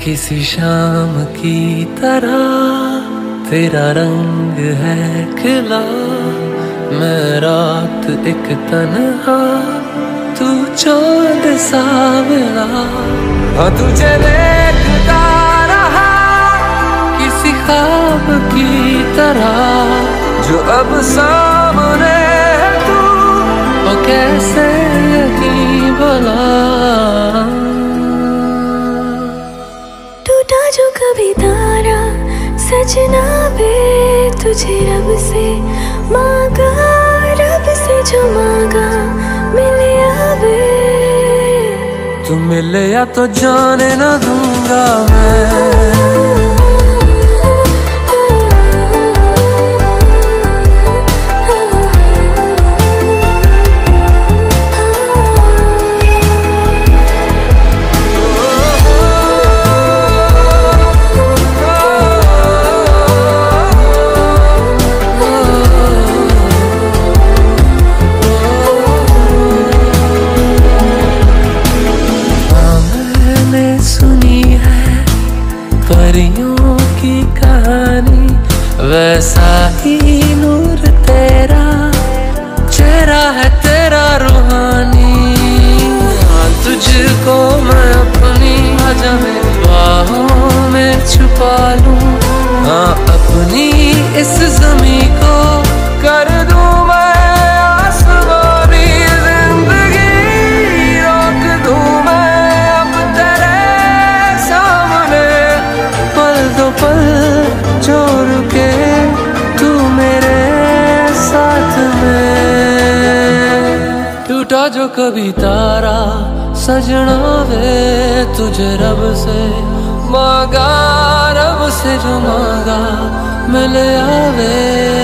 किसी शाम की तरह तेरा रंग है खिला, मैं रात एक तन्हा, तू चांद सा मिला। हाँ तुझे देखता रहा किसी ख्वाब की तरह, जो अब सामने है तू, वो कैसे यकीन भला। टूटा जो कभी तारा सजना बे, तुझे रब से मांगा, रब से जो मांगा मिले आवे। तू मिले या तो जाने ना दूंगा मैं। परियों की कहानी, वैसा ही नूर तेरा, चेहरा है तेरा रूहानी। हाँ तुझको मैं अपनी आजा मेरी बाहों में छुपा लूं, हाँ अपनी इस ज़मीं को कर दूं मैं आसमानी। जिंदगी रोक दूं मैं अब तेरे सामने, पल दो पल जो रुके तू मेरे साथ में। टूटा जो कभी तारा सजना वे, तुझे रब से मांगा, रब से जो मांगा मिल आवे।